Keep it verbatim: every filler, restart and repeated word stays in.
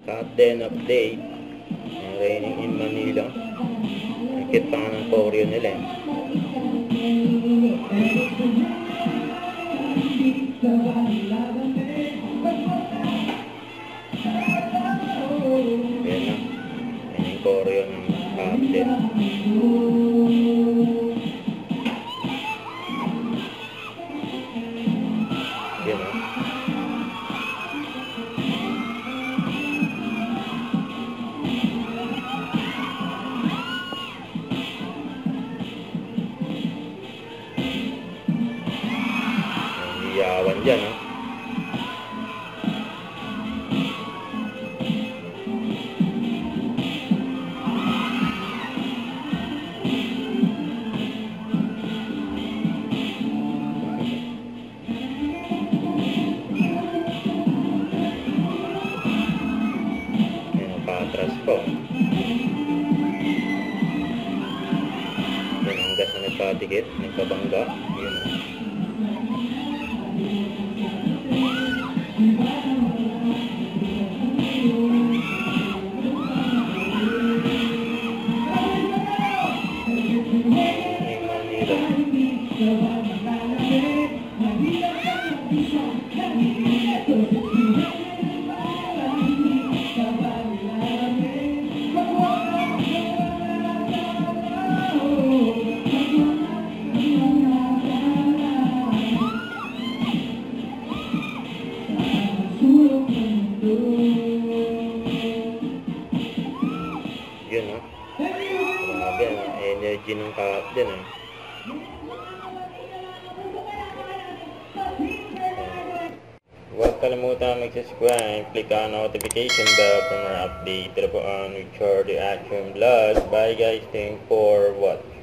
KathDen update. Raining in Manila. Nakikit pa nga ng choreo nila eh. Ayan na. Ayan yung choreo ng KathDen. Ayan na. Iyawan dyan, ha? Ayan, patras po. Ayan, hanggat na nagpatikit, nagpabangga. Ayan, ha? Yun, no? Grabe, energy ng KathDen, eh. Huwag kalimutan mag-subscribe, click on notification bell for more update. Tara po on with Charlie Action Vlogs. Bye guys, thanks for watching.